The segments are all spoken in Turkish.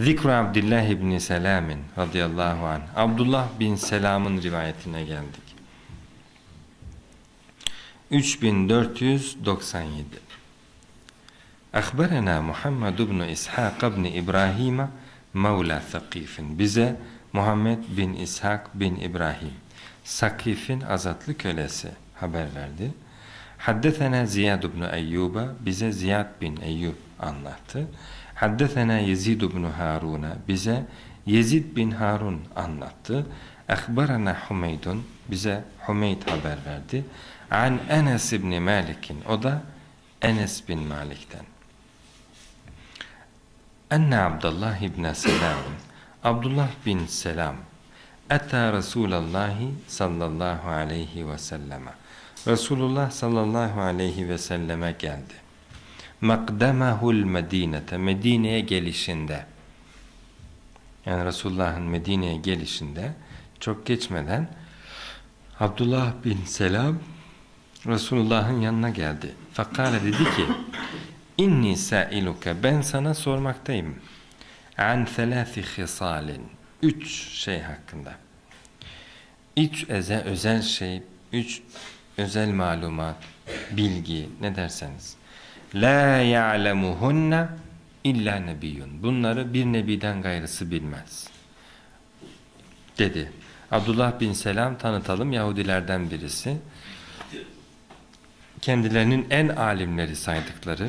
Zikru Abdullah ibn Selam'in radıyallahu anh. Abdullah bin Selam'ın rivayetine geldik. 3497. Akhbarana Muhammed ibn İshak ibn İbrahim Mevla Sakif'in. Bize Muhammed bin İshak bin İbrahim, Sakif'in azatlı kölesi haber verdi. Haddethena Ziyad ibn Eyyub'a, bize Ziyad bin Eyyub anlattı. Haddethena Yezid ibn Harun'a, bize Yezid bin Harun anlattı. Akhbarana Humeydun, bize Humeyd haber verdi. An Enes ibn Malik'in, o da Enes bin Malik'ten. Enne Abdullah ibn Selam, Abdullah bin Selam, Ata Resulallahi sallallahu aleyhi ve selleme, Resulullah sallallahu aleyhi ve selleme geldi. Makdemehul Medinete, Medine'ye gelişinde, yani Resulullah'ın Medine'ye gelişinde çok geçmeden Abdullah bin Selam Resulullah'ın yanına geldi. Fakale, dedi ki, İnni sailuke, ben sana sormaktayım. An thelâthi hisalin, 3 şey hakkında. 3 özel şey, 3 özel malumat, bilgi, ne derseniz. La ya'lemuhunna illa nebiyyun. Bunları bir nebiden gayrısı bilmez. Dedi. Abdullah bin Selam, tanıtalım, Yahudilerden birisi. Kendilerinin en alimleri saydıkları,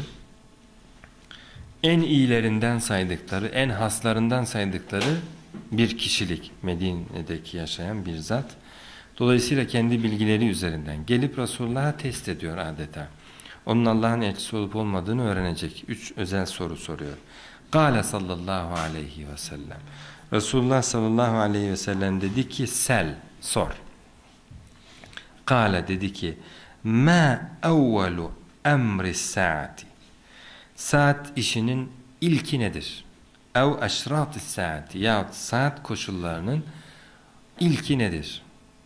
en iyilerinden saydıkları, en haslarından saydıkları bir kişilik, Medine'deki yaşayan bir zat. Dolayısıyla kendi bilgileri üzerinden gelip Resulullah'a test ediyor adeta. Onun Allah'ın elçisi olup olmadığını öğrenecek. 3 özel soru soruyor. Kâle sallallahu aleyhi ve sellem. Resulullah sallallahu aleyhi ve sellem dedi ki, sel, sor. Kâle, dedi ki, ma evvelu emri saati. Saat işinin ilki nedir? Ev eşrat-ı saati, yahut saat koşullarının ilki nedir?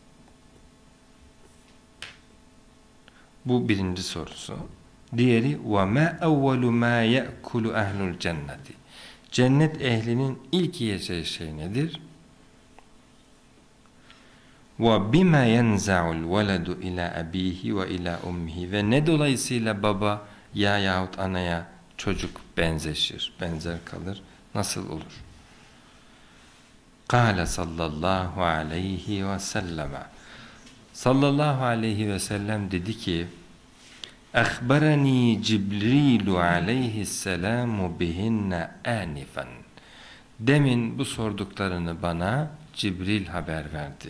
Bu birinci sorusu. Diğeri, وَمَا اَوَّلُ مَا يَأْكُلُ اَهْلُ الْجَنَّةِ. Cennet ehlinin ilk yiyeceği şey nedir? وَبِمَا يَنْزَعُ الْوَلَدُ اِلَى أَب۪يهِ وَاِلَى اُمِّهِ. Ve ne dolayısıyla baba ya yahut anaya çocuk benzeşir, benzer kalır, nasıl olur? Kâle sallallahu aleyhi ve selleme. Sallallahu aleyhi ve sellem dedi ki, Akhbarani Cibrilu aleyhisselamu bihinne anifen. Demin bu sorduklarını bana Cibril haber verdi.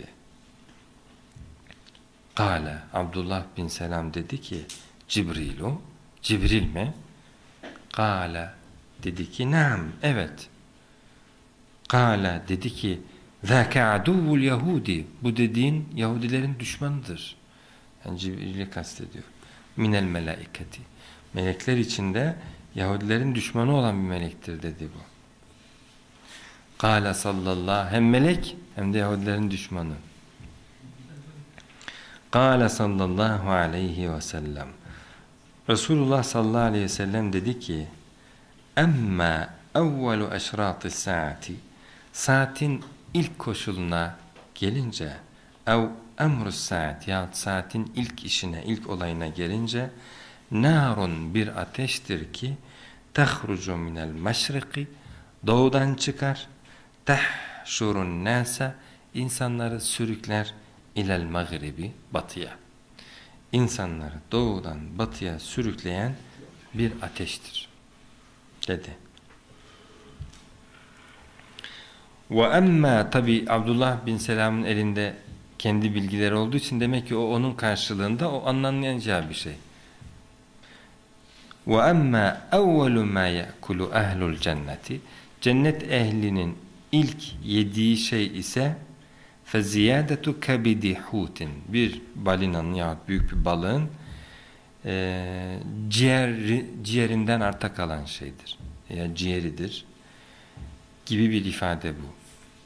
Kâle, Abdullah bin Selam dedi ki, Cibrilu, Cibril mi? Kâle, dedi ki, naam, evet. Kâle, dedi ki, ذَاكَ عَدُوُّ الْيَهُودِ. Bu dediğin Yahudilerin düşmanıdır. Yani Cibril'i kastediyor. Minel melaiketi. Melekler içinde Yahudilerin düşmanı olan bir melektir, dedi bu. Kâle sallallahu, hem melek hem de Yahudilerin düşmanı. Kâle sallallahu aleyhi ve sellem. Resulullah sallallahu aleyhi ve sellem dedi ki, Emma evvelu eşrâti saati. Saatin ilk koşuluna gelince, ev emrus saat, ya saatin ilk işine, ilk olayına gelince, narun, bir ateştir ki, tehrucu minel meşriki, doğudan çıkar, tehşurun nase, insanları sürükler, ilel mağribi, batıya. İnsanları doğudan batıya sürükleyen bir ateştir, dedi. Ve emma, tabi Abdullah bin Selam'ın elinde kendi bilgileri olduğu için demek ki o onun karşılığında o anlanacağı bir şey. Ve emma evvelu ma ya'kulu ehlul cenneti. Cennet ehlinin ilk yediği şey ise feziyadetu kabidi hutin. Bir balinanın yahut büyük bir balığın ciğerinden arta kalan şeydir. Ya ciğeridir gibi bir ifade bu.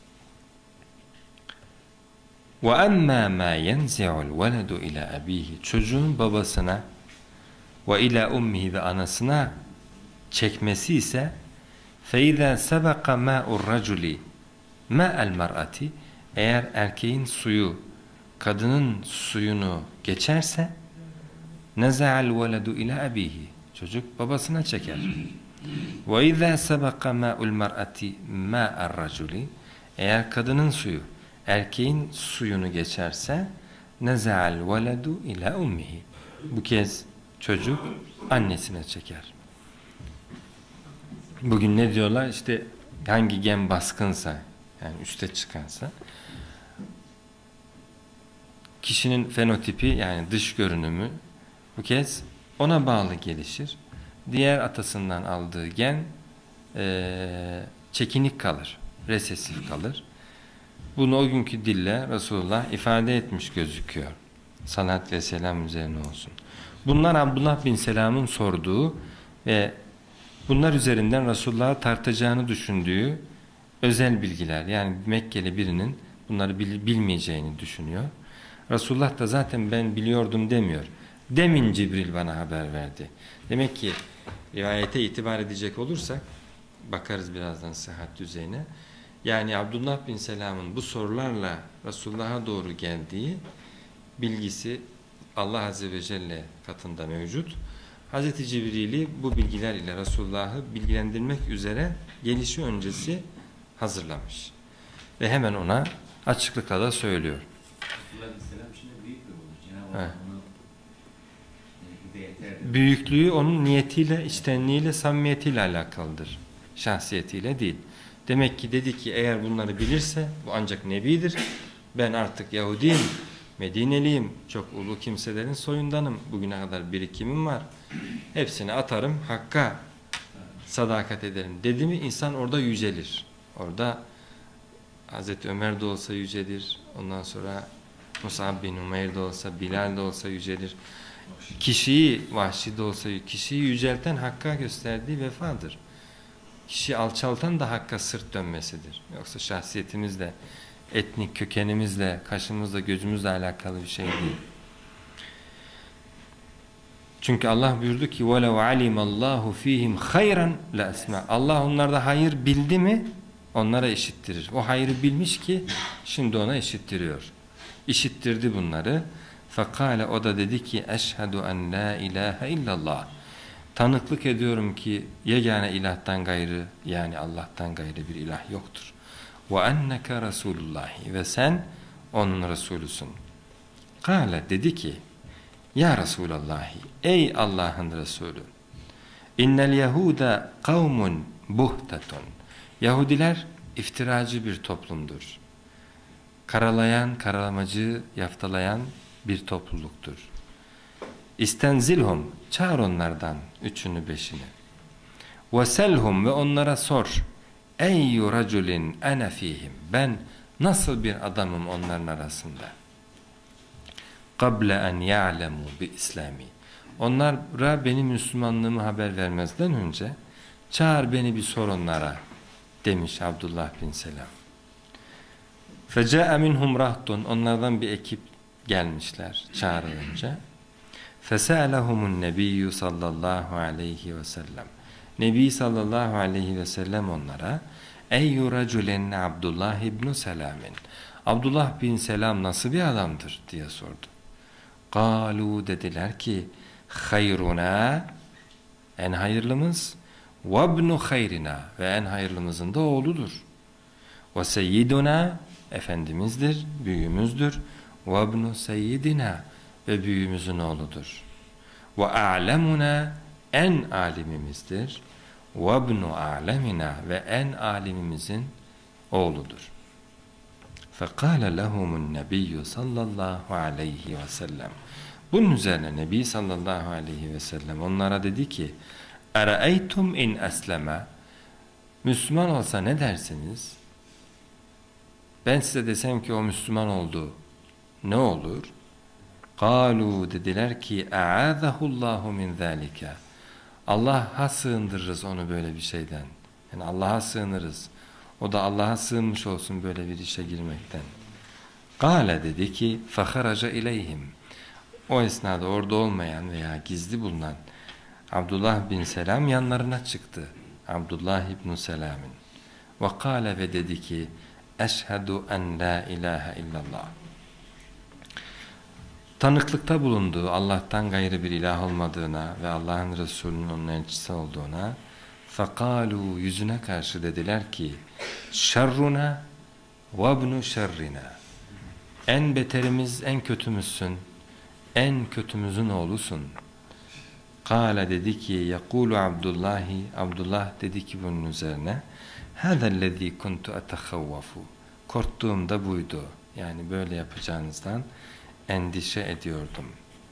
وَأَمَّا مَا يَنْزِعُ الْوَلَدُ اِلَى أَب۪يهِ. Çocuğun babasına ve ila ummihi, ve anasına çekmesi ise فَاِذَا سَبَقَ مَاءُ الرَّجُلِ مَاءَ الْمَرْأَةِ Eğer erkeğin suyu kadının suyunu geçerse نَزَعَ الْوَلَدُ اِلَى أَب۪يهِ Çocuk babasına çeker. وَاِذَا سَبَقَ مَاءُ الْمَرْأَةِ مَاءَ الرَّجُلِ Eğer kadının suyu erkeğin suyunu geçerse نَزَعَ الْوَلَدُ اِلَى اُمِّهِ Bu kez çocuk annesine çeker. Bugün ne diyorlar? İşte hangi gen baskınsa, yani üste çıkansa, kişinin fenotipi yani dış görünümü bu kez ona bağlı gelişir. Diğer atasından aldığı gen çekinik kalır, resesif kalır. Bunu o günkü dille Resulullah ifade etmiş gözüküyor. Salat ve selam üzerine olsun. Bunlar Abdullah bin Selam'ın sorduğu ve bunlar üzerinden Resulullah'ı tartacağını düşündüğü özel bilgiler. Yani Mekkeli birinin bunları bilmeyeceğini düşünüyor. Resulullah da zaten ben biliyordum demiyor. Demin Cibril bana haber verdi. Demek ki rivayete itibar edecek olursak, bakarız birazdan sıhhat düzeyine. Yani Abdullah bin Selam'ın bu sorularla Resulullah'a doğru geldiği bilgisi Allah Azze ve Celle katında mevcut. Hz. Cibril'i bu bilgiler ile Resulullah'ı bilgilendirmek üzere gelişi öncesi hazırlamış. Ve hemen ona açıklıkla da söylüyor. Büyüklüğü onun niyetiyle, içtenliğiyle, samimiyetiyle alakalıdır. Şahsiyetiyle değil. Demek ki dedi ki eğer bunları bilirse bu ancak nebidir. Ben artık Yahudiyim, Medineliyim, çok ulu kimselerin soyundanım. Bugüne kadar birikimim var. Hepsini atarım, Hakk'a sadakat ederim. Dedi mi insan orada yücelir. Orada Hazreti Ömer de olsa yücelir. Ondan sonra Musab bin Umeyr de olsa, Bilal de olsa yücelir. Kişiyi, Vahşi de olsa, kişiyi yücelten Hakk'a gösterdiği vefadır. Kişi alçaltan da Hakk'a sırt dönmesidir. Yoksa şahsiyetimizle, etnik kökenimizle, kaşımızla, gözümüzle alakalı bir şey değil. Çünkü Allah buyurdu ki وَلَوْ عَلِمَ اللّٰهُ ف۪يهِمْ خَيْرًا لَأَسْمَعَ Allah onlarda hayır bildi mi onlara işittirir. O hayrı bilmiş ki şimdi ona işittiriyor. İşittirdi bunları. فَقَالَ O da dedi ki اَشْهَدُ اَنْ لَا اِلَٰهَ اِلَّا اللّٰهِ Tanıklık ediyorum ki yegane ilahtan gayrı yani Allah'tan gayrı bir ilah yoktur. وَاَنَّكَ رَسُولُ اللّٰهِ Ve sen onun Resulüsün. Kâle dedi ki Ya Resulallah ey Allah'ın Resulü İnnel Yahuda kavmun buhtetun Yahudiler iftiracı bir toplumdur. Karalayan, karalamacı, yaftalayan bir topluluktur. İstenzilhum çağır onlardan üçünü beşini. Veselhum ve onlara sor. Eyyu raculin ene fihim ben nasıl bir adamım onların arasında. Kable en ya'lemu bi islami onlara benim Müslümanlığımı haber vermezden önce çağır beni bir sor onlara demiş Abdullah bin Selam. Feca'a minhum rahtun onlardan bir ekip gelmişler çağrılınca. Fesâlehumun nebiyyü sallallahu aleyhi ve sellem Nebi sallallahu aleyhi ve sellem onlara Eyyü raculen Abdullah ibn Selam'in Abdullah bin Selam nasıl bir adamdır diye sordu. Kalu dediler ki hayruna en hayırlımız ve ibnu hayrina ve en hayırlımızın da oğludur. Ve seyyiduna efendimizdir, büyüğümüzdür. Ve ibnu seyyidina ve büyüğümüzün oğludur. Ve a'lemuna en alimimizdir. Ve ibnu a'lemina ve en alimimizin oğludur. Fekâle lehumun nebiyyü sallallahu aleyhi ve sellem bunun üzerine Nebi sallallahu aleyhi ve sellem onlara dedi ki Ere'eytum in esleme Müslüman olsa ne dersiniz? Ben size desem ki o Müslüman oldu ne olur? Kalu dediler ki e'âzahullahu min zâlike Allah'a sığındırırız onu böyle bir şeyden. Yani Allah'a sığınırız. O da Allah'a sığınmış olsun böyle bir işe girmekten. Kâle dedi ki feharaca ileyhim o esnada orada olmayan veya gizli bulunan Abdullah bin Selam yanlarına çıktı. Abdullah ibn Selam'ın. Ve kâle ve dedi ki eşhedü en la ilahe illallah. Tanıklıkta bulunduğu Allah'tan gayrı bir ilah olmadığına ve Allah'ın Resulü'nün onun elçisi olduğuna فَقَالُوا yüzüne karşı dediler ki şerruna ve ibnu şerrina, en beterimiz en kötümüzsün, en kötümüzün oğlusun. Kâle dedi ki yekûlu Abdullahi, Abdullah dedi ki bunun üzerine hâzellezî kuntu etehevvafu, korktuğum da buydu, yani böyle yapacağınızdan endişe ediyordum.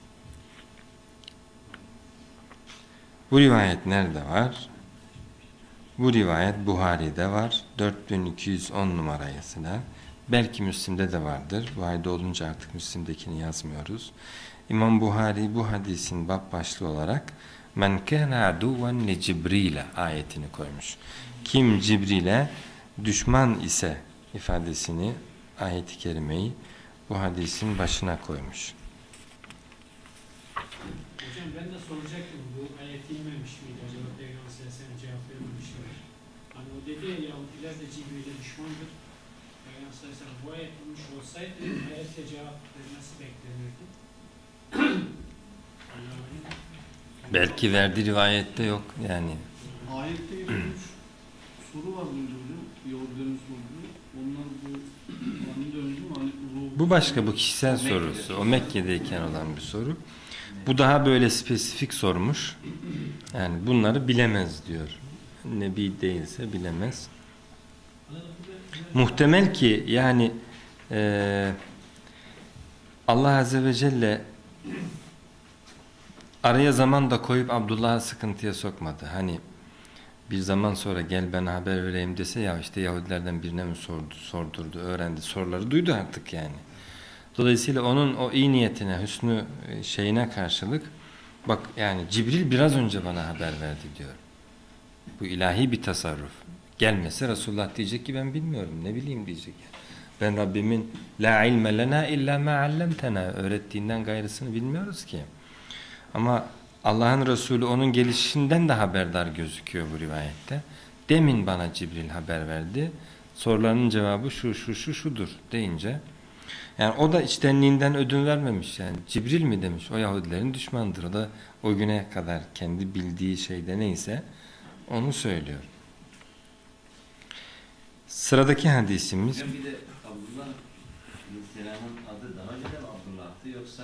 Bu rivayet nerede var? Bu rivayet Buhari'de var. 4210 numarasında. Belki Müslim'de de vardır. Buhari'de olunca artık Müslim'dekini yazmıyoruz. İmam Buhari bu hadisin bab başlığı olarak men kana aduven li Cibril'e ayetini koymuş. Kim Cibril'e düşman ise ifadesini, ayet-i kerimeyi bu hadisin başına koymuş. Hocam ben de soracaktım, bu ayet inmemiş miydi acaba, Peygamber Aleyhisselam cevap vermemiş mi? Hani o dedi ya, Yahudiler de Cibril'e düşmandır. Peygamber Aleyhisselam bu ayet inmiş olsaydı ayete cevap vermesi beklenirdi. Belki verdiği rivayette yok yani. Ayette geçmiş soru var mıydı hocam? Yahudilerin sorduğu. Onlar bu anı döndü mü? Hani ruhu... Bu başka, bu kişisel sorusu. O Mekke'deyken olan bir soru. Bu daha böyle spesifik sormuş. Yani bunları bilemez diyor. Nebi değilse bilemez. Muhtemel ki yani Allah Azze ve Celle araya zaman da koyup Abdullah'ı sıkıntıya sokmadı. Hani bir zaman sonra gel ben haber vereyim dese ya işte Yahudilerden birine mi sordurdu, öğrendi, soruları duydu artık yani. Dolayısıyla onun o iyi niyetine, hüsnü şeyine karşılık bak yani Cibril biraz önce bana haber verdi diyor. Bu ilahi bir tasarruf. Gelmese Resulullah diyecek ki ben bilmiyorum, ne bileyim diyecek. Ben Rabbimin la ilme lena illa ma allamtena, öğrettiğinden gayrısını bilmiyoruz ki. Ama Allah'ın Resulü onun gelişinden de haberdar gözüküyor bu rivayette. Demin bana Cibril haber verdi. Sorularının cevabı şudur deyince, yani o da içtenliğinden ödün vermemiş yani. Cibril mi demiş, o Yahudilerin düşmanıdır. O da o güne kadar kendi bildiği şeyde neyse onu söylüyor. Sıradaki hadisimiz. Bir de Abdullah Aleyhisselam'ın adı daha önce de Abdullah'tı, yoksa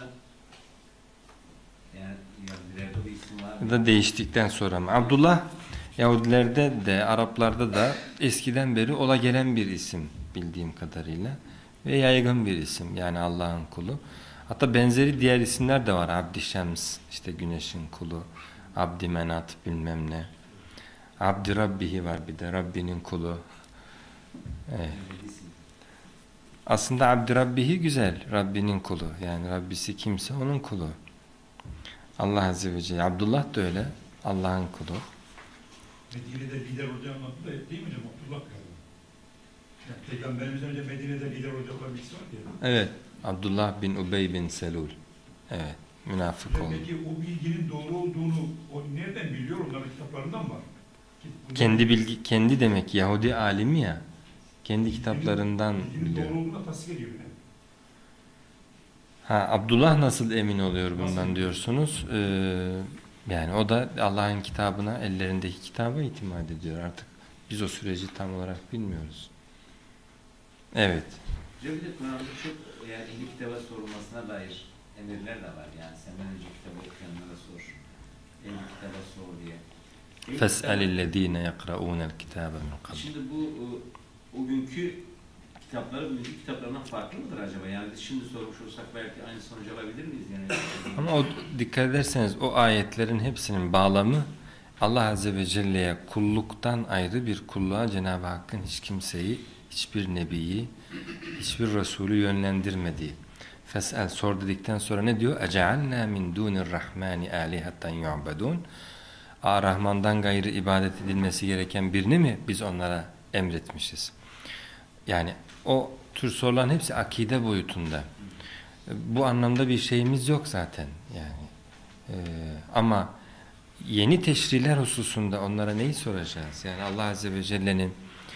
yani Yahudilerde bu isim var mı? Da değiştikten sonra mı? Abdullah Yahudilerde de Araplarda da eskiden beri ola gelen bir isim bildiğim kadarıyla ve yaygın bir isim, yani Allah'ın kulu. Hatta benzeri diğer isimler de var. Abdi Şems, işte güneşin kulu, Abdi Menat bilmem ne. Abdi Rabbihi var bir de, Rabbinin kulu. Evet. Aslında Abdi Rabbihi güzel, Rabbinin kulu. Yani Rabbisi kimse onun kulu. Allah Azze ve Celle. Abdullah da öyle, Allah'ın kulu. Medine'de lider olacağım adı da değil mi hocam? Abdullah galiba. Yani Peygamberimizden önce Medine'de lider olacaklar bir kişi var ya. Evet, Abdullah bin Ubey bin Selul. Evet, münafık oldu. Peki o bilginin doğru olduğunu o nereden biliyor? Onların kitaplarından mı var? Kendi demek Yahudi alimi ya. Kendi kitaplarından bilginin biliyor. doğru olduğuna tasdik ediyor yani. Ha, Abdullah nasıl emin oluyor bundan diyorsunuz? Yani o da Allah'ın kitabına, ellerindeki kitaba itimat ediyor artık. Biz o süreci tam olarak bilmiyoruz. Evet. Bir de Kur'an'da çok yani ehli kitaba sorulmasına dair emirler de var. Yani senden önce kitabı okuyanlara sor, ehli kitaba sor diye. فَاسْأَلِ الَّذ۪ينَ يَقْرَؤُونَ الْكِتَابَ مِنْ قَبْلِ. Şimdi bu o günkü kitapları bugünkü kitaplarından farklı mıdır acaba? Yani biz şimdi sormuş olsak belki aynı sonucu alabilir miyiz? Yani Ama o, dikkat ederseniz o ayetlerin hepsinin bağlamı Allah Azze ve Celle'ye kulluktan ayrı bir kulluğa Cenab-ı Hakk'ın hiç kimseyi, hiçbir nebiyi, hiçbir Resulü yönlendirmediği. Fes'el, sor dedikten sonra ne diyor? اَجَعَلْنَا مِنْ دُونِ الرَّحْمَانِ آلِهَةً يُعْبَدُونَ. Rahman'dan gayrı ibadet edilmesi gereken birini mi biz onlara emretmişiz? Yani o tür soruların hepsi akide boyutunda. Bu anlamda bir şeyimiz yok zaten. Yani ama yeni teşriler hususunda onlara neyi soracağız? Yani Allah Azze ve Celle'nin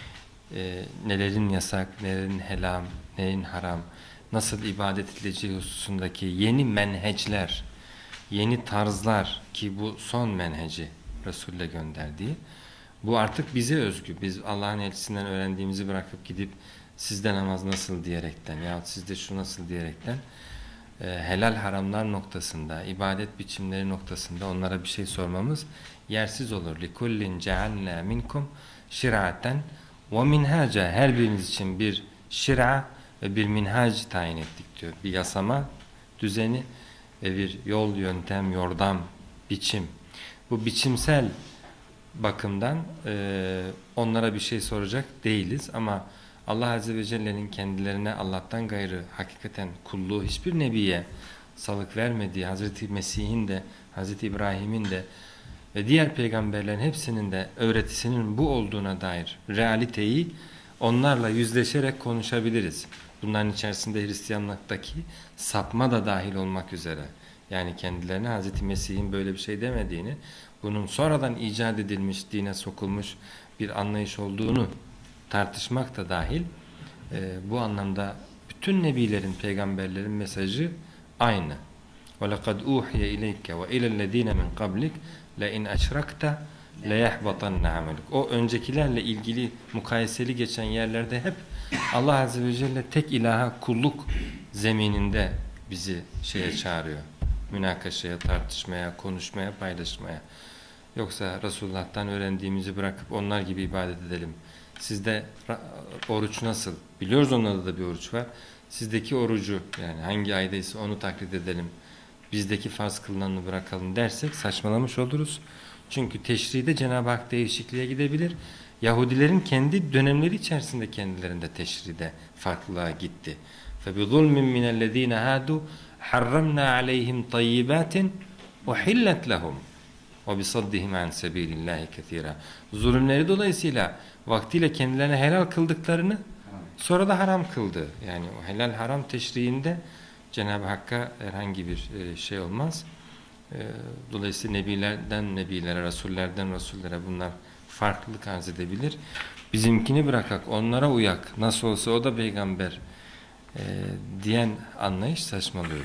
nelerin yasak, nelerin helal, nelerin haram, nasıl ibadet edileceği hususundaki yeni menheçler, yeni tarzlar ki bu son menheci Resul'le gönderdiği, bu artık bize özgü. Biz Allah'ın elçisinden öğrendiğimizi bırakıp gidip sizde namaz nasıl diyerekten yahut sizde şu nasıl diyerekten helal haramlar noktasında, ibadet biçimleri noktasında onlara bir şey sormamız yersiz olur. لِكُلِّنْ جَعَلْنَا مِنْكُمْ شِرْعَةً وَمِنْهَاجًا Her biriniz için bir şir'a ve bir minhac tayin ettik diyor. Bir yasama düzeni ve bir yol, yöntem, yordam, biçim. Bu biçimsel bakımdan onlara bir şey soracak değiliz ama Allah Azze ve Celle'nin kendilerine Allah'tan gayrı hakikaten kulluğu hiçbir nebiye salık vermediği Hazreti Mesih'in de Hazreti İbrahim'in de ve diğer peygamberlerin hepsinin de öğretisinin bu olduğuna dair realiteyi onlarla yüzleşerek konuşabiliriz. Bunların içerisinde Hristiyanlıktaki sapma da dahil olmak üzere. Yani kendilerine Hazreti Mesih'in böyle bir şey demediğini, bunun sonradan icat edilmiş, dine sokulmuş bir anlayış olduğunu tartışmak da dahil. Bu anlamda bütün nebilerin, peygamberlerin mesajı aynı. وَلَقَدْ اُوحِيَ اِلَيْكَ وَاِلَى الَّذ۪ينَ مِنْ قَبْلِكَ لَاِنْ اَشْرَكْتَ لَيَحْبَطَنَّ عَمَلُكَ O öncekilerle ilgili mukayeseli geçen yerlerde hep Allah Azze ve Celle tek ilaha kulluk zemininde bizi şeye çağırıyor. Münakaşaya, tartışmaya, konuşmaya, paylaşmaya. Yoksa Resulullah'tan öğrendiğimizi bırakıp onlar gibi ibadet edelim. Sizde oruç nasıl? Biliyoruz onlarda da bir oruç var. Sizdeki orucu yani hangi aydaysa onu taklit edelim. Bizdeki farz kılınanını bırakalım dersek saçmalamış oluruz. Çünkü teşride Cenab-ı Hak değişikliğe gidebilir. Yahudilerin kendi dönemleri içerisinde kendilerinde teşride farklılığa gitti. فَبِظُلْمٍ مِنَ الَّذ۪ينَ هَادُوا حَرَّمْنَا عَلَيْهِمْ طَيِّبَاتٍ وَحِلَّتْ لَهُمْ وَبِصَدِّهِمْ عَنْ سَب۪يلِ اللّٰهِ كَثِيرًا Zulümleri dolayısıyla vaktiyle kendilerine helal kıldıklarını sonra da haram kıldı. Yani o helal haram teşriğinde Cenab-ı Hakk'a herhangi bir şey olmaz. Dolayısıyla nebilerden nebilere, rasullerden rasullere bunlar farklılık arz edebilir. Bizimkini bırakak, onlara uyak, nasıl olsa o da peygamber diyen anlayış saçmalıyor.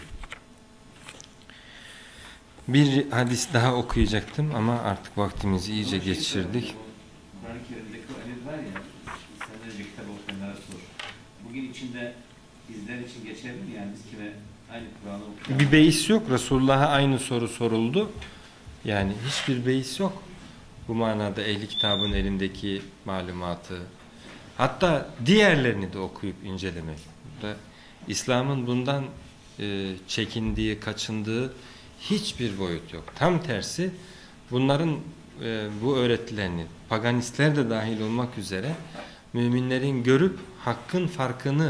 Bir hadis daha okuyacaktım ama artık vaktimizi iyice geçirdik. Kur'an-ı Kerim'deki o emir var ya, senden önce kitap okuyanlara sor. Bugün içinde bizler için geçerli mi yani biz kime aynı Kur'an'ı okuyan? Bir beis yok. Resulullah'a aynı soru soruldu. Yani hiçbir beis yok. Bu manada ehli kitabın elindeki malumatı hatta diğerlerini de okuyup incelemek. İslam'ın bundan çekindiği, kaçındığı hiçbir boyut yok. Tam tersi bunların bu öğretilerini paganistler de dahil olmak üzere müminlerin görüp hakkın farkını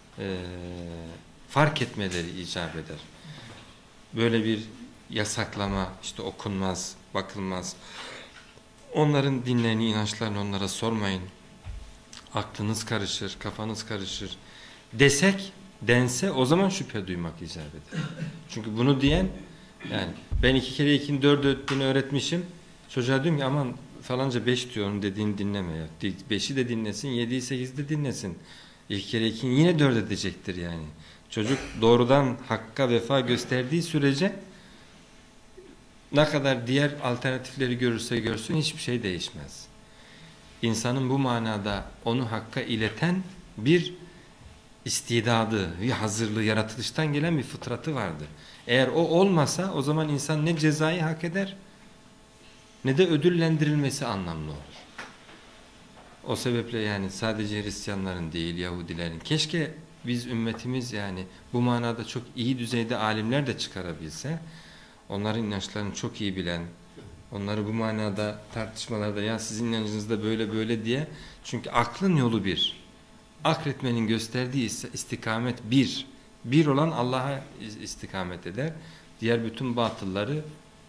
fark etmeleri icap eder. Böyle bir yasaklama işte okunmaz, bakılmaz. Onların dinlerini, inançlarını onlara sormayın. Aklınız karışır, kafanız karışır. Dense o zaman şüphe duymak icap eder. Çünkü bunu diyen yani ben 2 kere 2'nin 4 öttüğünü öğretmişim. Çocuğa diyorum ki aman falanca 5 diyor onun dediğini dinleme ya. 5'i de dinlesin, 7'yi 8'i de dinlesin. 2 kere 2'nin yine 4 edecektir yani. Çocuk doğrudan hakka vefa gösterdiği sürece ne kadar diğer alternatifleri görürse görsün hiçbir şey değişmez. İnsanın bu manada onu hakka ileten bir istidadı, bir hazırlığı, yaratılıştan gelen bir fıtratı vardı. Eğer o olmasa o zaman insan ne cezayı hak eder ne de ödüllendirilmesi anlamlı olur. O sebeple yani sadece Hristiyanların değil Yahudilerin keşke biz ümmetimiz yani bu manada çok iyi düzeyde alimler de çıkarabilse onların inançlarını çok iyi bilen onları bu manada tartışmalarda ya sizin inancınızda böyle böyle diye çünkü aklın yolu bir. Akletmenin gösterdiği istikamet bir olan Allah'a istikamet eder. Diğer bütün batılları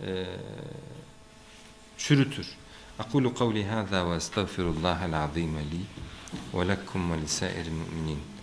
çürütür. Aqulu kavli hâzâ ve estağfirullâhel azîme li ve lekkum ve lisairil mu'minin.